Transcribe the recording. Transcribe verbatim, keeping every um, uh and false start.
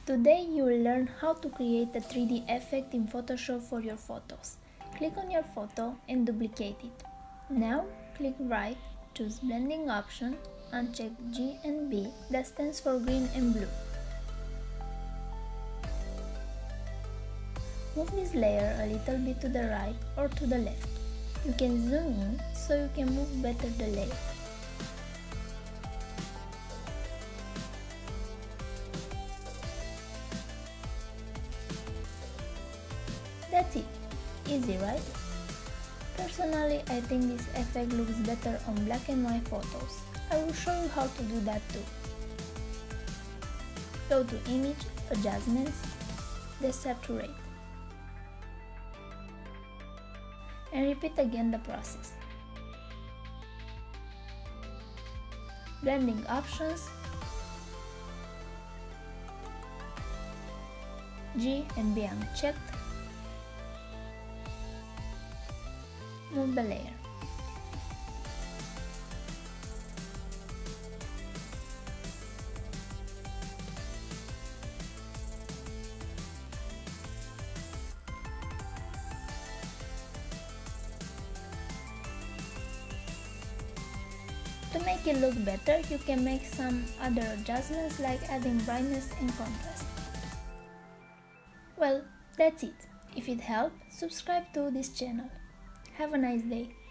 Today you will learn how to create a three D effect in Photoshop for your photos. Click on your photo and duplicate it. Now click right, choose blending option and check G and B, that stands for green and blue. Move this layer a little bit to the right or to the left. You can zoom in so you can move better the layer. That's it. Easy, right? Personally, I think this effect looks better on black and white photos. I will show you how to do that too. Go to Image, Adjustments, Desaturate. And repeat again the process. Blending options, G and B unchecked. Move the layer. To make it look better, you can make some other adjustments like adding brightness and contrast. Well, that's it. If it helped, subscribe to this channel. Have a nice day.